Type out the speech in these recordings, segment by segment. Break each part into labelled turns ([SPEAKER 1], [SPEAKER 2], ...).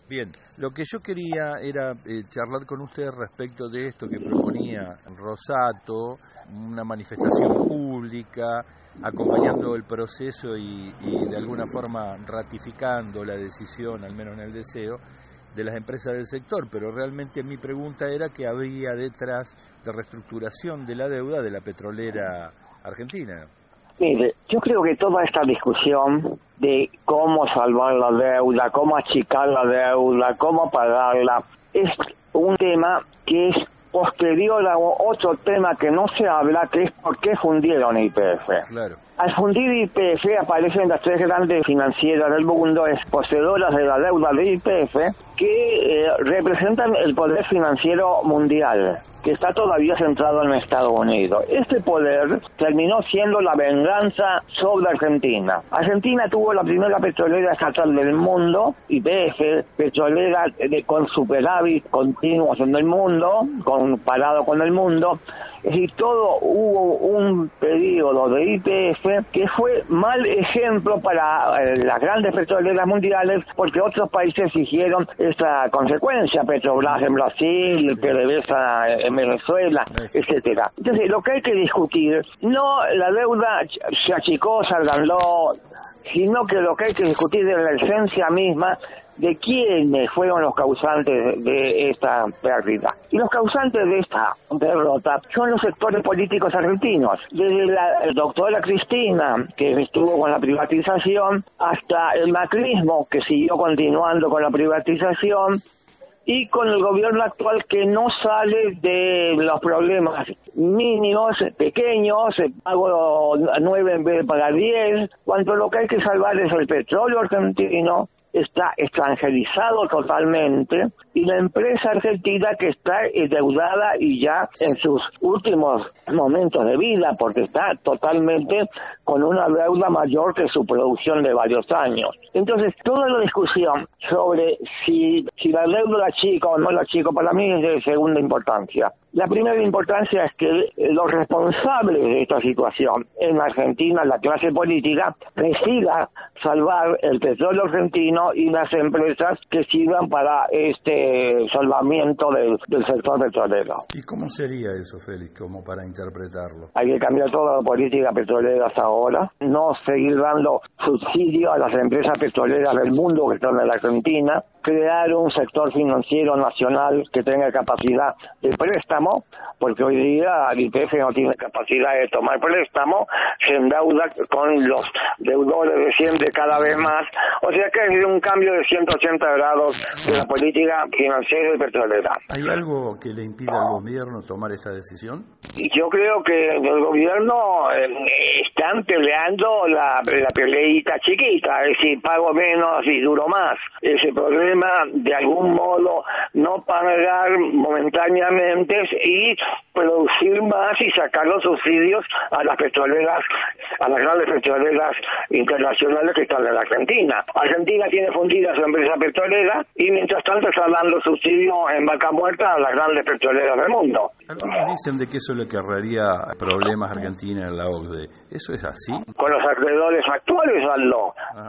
[SPEAKER 1] Bien, lo que yo quería era charlar con usted respecto de esto que proponía Rosato, una manifestación pública, acompañando el proceso y de alguna forma ratificando la decisión, al menos en el deseo, de las empresas del sector, pero realmente mi pregunta era qué había detrás de reestructuración de la deuda de la petrolera argentina.
[SPEAKER 2] Mire, yo creo que toda esta discusión de cómo salvar la deuda, cómo achicar la deuda, cómo pagarla, es un tema que es posterior a otro tema que no se habla, que es por qué fundieron YPF.
[SPEAKER 1] Claro.
[SPEAKER 2] Al fundir YPF aparecen las tres grandes financieras del mundo, poseedoras de la deuda de YPF, que representan el poder financiero mundial, que está todavía centrado en Estados Unidos. Este poder terminó siendo la venganza sobre Argentina. Argentina tuvo la primera petrolera estatal del mundo, YPF, petrolera con superávit continuos en el mundo, comparado con el mundo. Es decir, hubo un periodo de YPF que fue mal ejemplo para las grandes petroleras mundiales, porque otros países siguieron esta consecuencia, Petrobras en Brasil, PDVSA en Venezuela, etcétera. Entonces, lo que hay que discutir, no la deuda se achicó, se agrandó, sino que lo que hay que discutir es la esencia misma de quiénes fueron los causantes de esta pérdida. Y los causantes de esta derrota son los sectores políticos argentinos, desde la doctora Cristina, que estuvo con la privatización, hasta el macrismo, que siguió continuando con la privatización, y con el gobierno actual, que no sale de los problemas mínimos, pequeños, pago 9 en vez de pagar 10, cuando lo que hay que salvar es el petróleo argentino. Está extranjerizado totalmente, y la empresa argentina, que está endeudada y ya en sus últimos momentos de vida, porque está totalmente con una deuda mayor que su producción de varios años. Entonces, toda la discusión sobre si la deuda la chica o no la chica, para mí es de segunda importancia. La primera importancia es que los responsables de esta situación en Argentina, la clase política, decida salvar el petróleo argentino y las empresas que sirvan para este salvamiento del sector petrolero.
[SPEAKER 1] ¿Y cómo sería eso, Félix, como para interpretarlo?
[SPEAKER 2] Hay que cambiar toda la política petrolera hasta ahora, no seguir dando subsidio a las empresas petroleras del mundo que están en la Argentina, crear un sector financiero nacional que tenga capacidad de préstamo, porque hoy día el YPF no tiene capacidad de tomar préstamo, se endeuda con los deudores de siempre cada vez más, o sea que hay un cambio de 180 grados de la política financiera y petrolera.
[SPEAKER 1] ¿Hay algo que le impida al gobierno tomar esa decisión?
[SPEAKER 2] Yo creo que el gobierno están peleando la peleita chiquita, es decir, pago menos y duro más. Ese problema, de algún modo, no pagar momentáneamente y producir más y sacar los subsidios a las petroleras, a las grandes petroleras internacionales que están en la Argentina. Argentina tiene fundida su empresa petrolera y mientras tanto está dando subsidios en vaca muerta a las grandes petroleras del mundo.
[SPEAKER 1] Algunos dicen de que eso le acarrearía problemas a Argentina en la OCDE. ¿Eso es así?
[SPEAKER 2] Con los acreedores actuales, Aldo.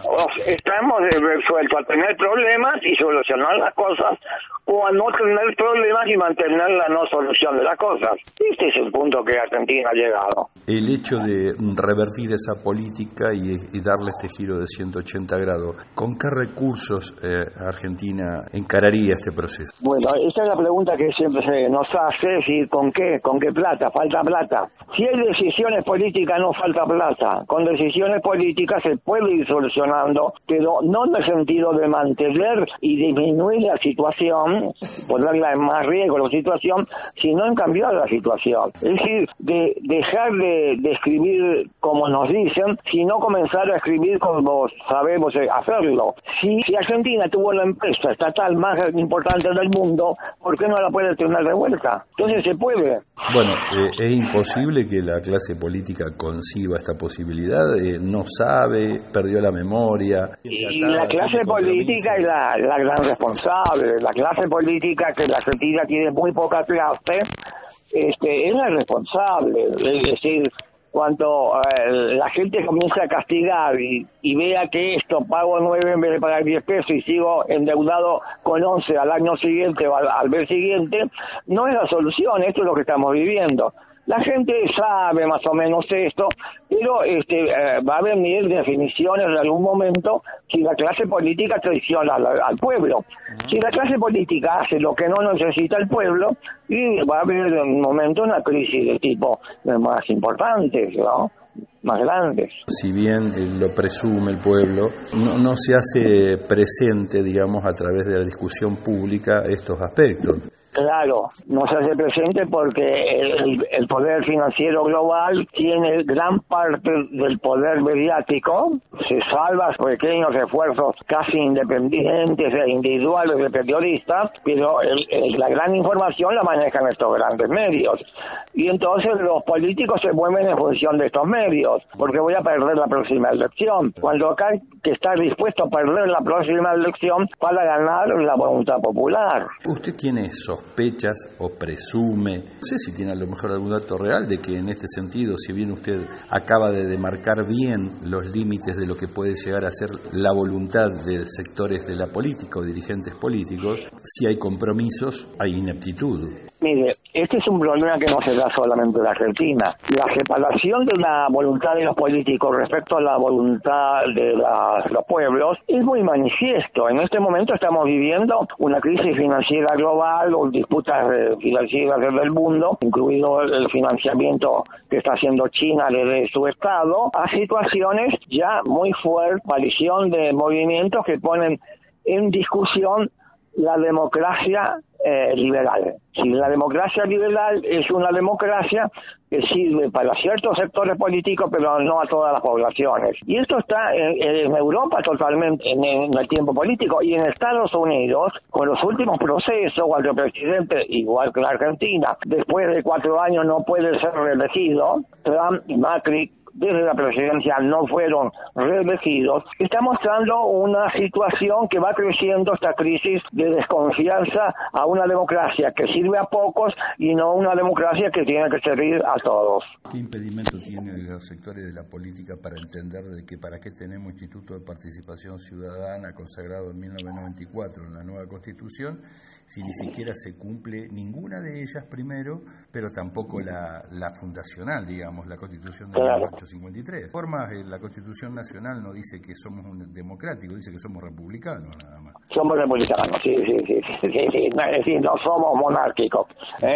[SPEAKER 2] Estamos resueltos a tener problemas y solucionar las cosas, o a no tener problemas y mantener la no solución de las cosas. Este es el punto que Argentina ha llegado.
[SPEAKER 1] El hecho de revertir esa política y darle este giro de 180 grados, ¿con qué recursos Argentina encararía este proceso?
[SPEAKER 2] Bueno, esta es la pregunta que siempre se nos hace, si ¿con qué plata? Falta plata. Si hay decisiones políticas, no falta plata. Con decisiones políticas se puede ir solucionando, pero no en el sentido de mantener y disminuir la situación, ponerla en más riesgo la situación, sino en cambiar la situación. Es decir, de dejar de escribir como nos dicen, sino comenzar a escribir como sabemos hacerlo. Si Argentina tuvo la empresa estatal más importante del mundo, ¿por qué no la puede tener de vuelta? Entonces se puede.
[SPEAKER 1] Bueno, es imposible que la clase política conciba esta posibilidad, no sabe, perdió la memoria.
[SPEAKER 2] Y la clase política es la gran responsable. La clase política, que la Argentina tiene muy poca clase, es la responsable. Es decir, cuando la gente comienza a castigar y vea que esto pago 9 en vez de pagar 10 pesos y sigo endeudado con 11 al año siguiente o al mes siguiente, no es la solución. Esto es lo que estamos viviendo. La gente sabe más o menos esto, pero va a venir definiciones en algún momento si la clase política traiciona al pueblo. Si la clase política hace lo que no necesita el pueblo, y va a haber en un momento una crisis de tipo más importante, ¿no? Más grandes.
[SPEAKER 1] Si bien lo presume el pueblo, no se hace presente, digamos, a través de la discusión pública estos aspectos.
[SPEAKER 2] Claro, no se hace presente porque el poder financiero global tiene gran parte del poder mediático, se salva pequeños esfuerzos casi independientes e individuales de periodistas, pero la gran información la manejan estos grandes medios. Y entonces los políticos se mueven en función de estos medios, porque voy a perder la próxima elección. Cuando acá hay que estar dispuesto a perder la próxima elección para ganar la voluntad popular.
[SPEAKER 1] ¿Usted tiene sospechas o presume, no sé si tiene a lo mejor algún dato real de que en este sentido, si bien usted acaba de demarcar bien los límites de lo que puede llegar a ser la voluntad de sectores de la política o dirigentes políticos, si hay compromisos, hay ineptitud?
[SPEAKER 2] Mire, este es un problema que no se da solamente en Argentina. La separación de la voluntad de los políticos respecto a la voluntad de los pueblos es muy manifiesto. En este momento estamos viviendo una crisis financiera global o disputas financieras del mundo, incluido el financiamiento que está haciendo China desde su Estado, a situaciones ya muy fuertes, aparición de movimientos que ponen en discusión la democracia liberal. Si la democracia liberal es una democracia que sirve para ciertos sectores políticos, pero no a todas las poblaciones. Y esto está en Europa totalmente en el tiempo político, y en Estados Unidos, con los últimos procesos, cuando el presidente, igual que en Argentina, después de 4 años no puede ser reelegido, Trump y Macri desde la presidencia no fueron reelegidos, está mostrando una situación que va creciendo, esta crisis de desconfianza a una democracia que sirve a pocos y no una democracia que tiene que servir a todos.
[SPEAKER 1] ¿Qué impedimento tienen los sectores de la política para entender de que para qué tenemos Instituto de Participación Ciudadana consagrado en 1994 en la nueva Constitución, si ni siquiera se cumple ninguna de ellas primero, pero tampoco la fundacional, digamos, la Constitución de 1853. De forma, la Constitución Nacional no dice que somos democráticos, dice que somos republicanos nada más.
[SPEAKER 2] Somos republicanos, sí. Es decir, no somos monárquicos,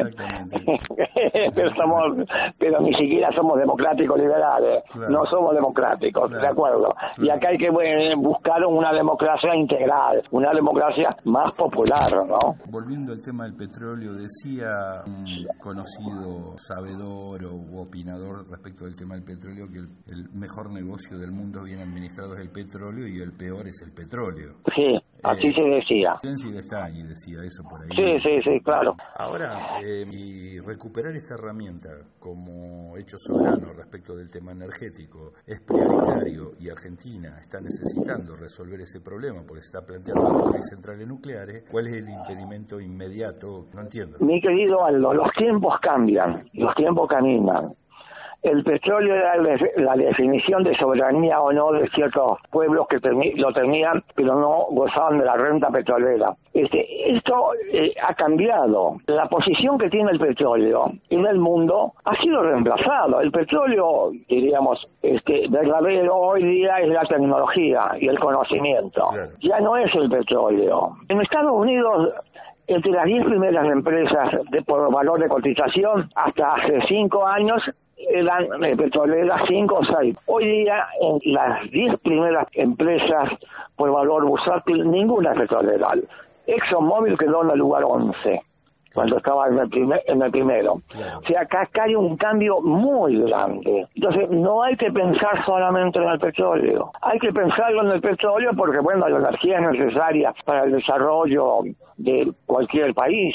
[SPEAKER 2] pero ni siquiera somos democráticos liberales, claro. No somos democráticos, claro. De acuerdo. Claro. Y acá hay que buscar una democracia integral, una democracia más popular, ¿no?
[SPEAKER 1] Volviendo al tema del petróleo, decía un conocido sabedor o opinador respecto del tema del petróleo que el mejor negocio del mundo bien administrado es el petróleo y el peor es el petróleo.
[SPEAKER 2] Sí, así se decía.
[SPEAKER 1] Sensi de Stagni decía eso por ahí.
[SPEAKER 2] Sí, claro.
[SPEAKER 1] Ahora, y recuperar esta herramienta como hecho soberano respecto del tema energético es prioritario, y Argentina está necesitando resolver ese problema porque se está planteando construir centrales nucleares. ¿Cuál es el impedimento inmediato? No entiendo.
[SPEAKER 2] Mi querido Aldo, los tiempos cambian, los tiempos caminan. El petróleo era la definición de soberanía o no de ciertos pueblos que lo tenían, pero no gozaban de la renta petrolera. Esto ha cambiado. La posición que tiene el petróleo en el mundo ha sido reemplazado. El petróleo, diríamos, verdadero hoy día es la tecnología y el conocimiento. Claro. Ya no es el petróleo. En Estados Unidos, entre las 10 primeras empresas por valor de cotización, hasta hace 5 años, eran petroleras 5 o 6. Hoy día, en las 10 primeras empresas por valor bursátil, ninguna es petrolera. ExxonMobil quedó en el lugar 11, cuando estaba en el primero. Claro. O sea, acá hay un cambio muy grande. Entonces, no hay que pensar solamente en el petróleo. Hay que pensarlo en el petróleo porque, bueno, la energía es necesaria para el desarrollo de cualquier país.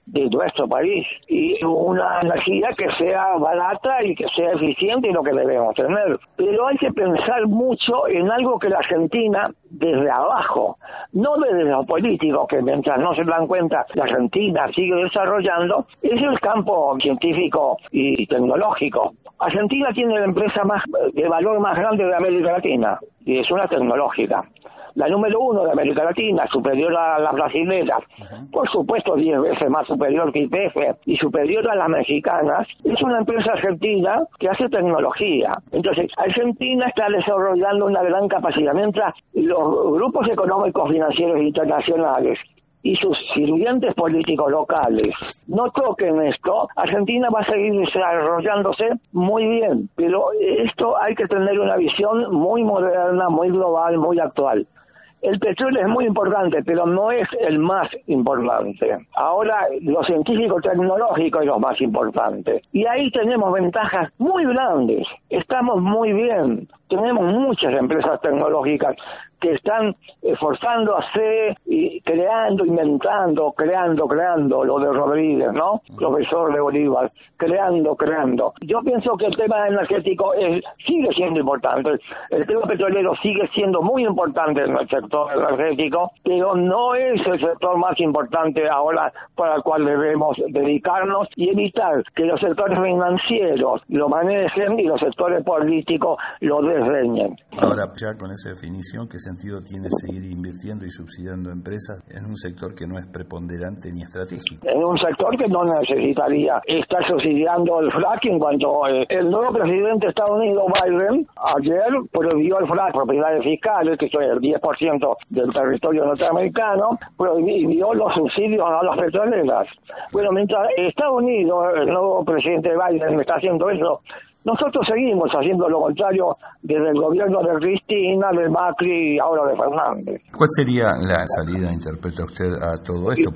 [SPEAKER 2] de nuestro país, y una energía que sea barata y que sea eficiente, y lo que debemos tener. Pero hay que pensar mucho en algo que la Argentina, desde abajo, no desde los políticos, que mientras no se dan cuenta, la Argentina sigue desarrollando, es el campo científico y tecnológico. Argentina tiene la empresa de valor más grande de América Latina, y es una tecnológica. La número 1 de América Latina, superior a las brasileñas, por supuesto 10 veces más superior que YPF y superior a las mexicanas, es una empresa argentina que hace tecnología. Entonces, Argentina está desarrollando una gran capacidad, mientras los grupos económicos financieros internacionales y sus sirvientes políticos locales no toquen esto, Argentina va a seguir desarrollándose muy bien, pero esto hay que tener una visión muy moderna, muy global, muy actual. El petróleo es muy importante, pero no es el más importante. Ahora, lo científico tecnológico es lo más importante. Y ahí tenemos ventajas muy grandes. Estamos muy bien. Tenemos muchas empresas tecnológicas que están esforzándose y creando, inventando, creando, lo de Rodríguez, ¿no? Profesor de Bolívar, creando. Yo pienso que el tema energético sigue siendo importante. El tema petrolero sigue siendo muy importante en el sector energético, pero no es el sector más importante ahora para el cual debemos dedicarnos y evitar que los sectores financieros lo manejen y los sectores políticos lo desdeñen.
[SPEAKER 1] Ahora, ya con esa definición, ¿qué sentido tiene seguir invirtiendo y subsidiando empresas en un sector que no es preponderante ni estratégico?
[SPEAKER 2] En un sector que no necesitaría estar subsidiando el fracking, cuando el nuevo presidente de Estados Unidos, Biden, ayer prohibió el fracking, propiedades fiscales, que es el 10% del territorio norteamericano, prohibió los subsidios a las petroleras. Bueno, mientras Estados Unidos, el nuevo presidente Biden, está haciendo eso, nosotros seguimos haciendo lo contrario desde el gobierno de Cristina, de Macri y ahora de Fernández.
[SPEAKER 1] ¿Cuál sería la salida, interpreta usted, a todo esto?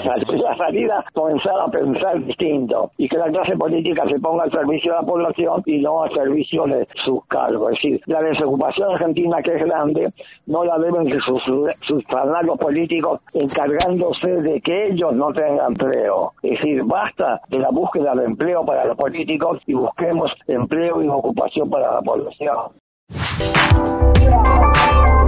[SPEAKER 2] La salida, comenzar a pensar distinto y que la clase política se ponga al servicio de la población y no al servicio de sus cargos. Es decir, la desocupación argentina, que es grande, no la deben subsanar los políticos encargándose de que ellos no tengan empleo. Es decir, basta de la búsqueda de empleo para los políticos y busquemos empleo y ocupación para la población.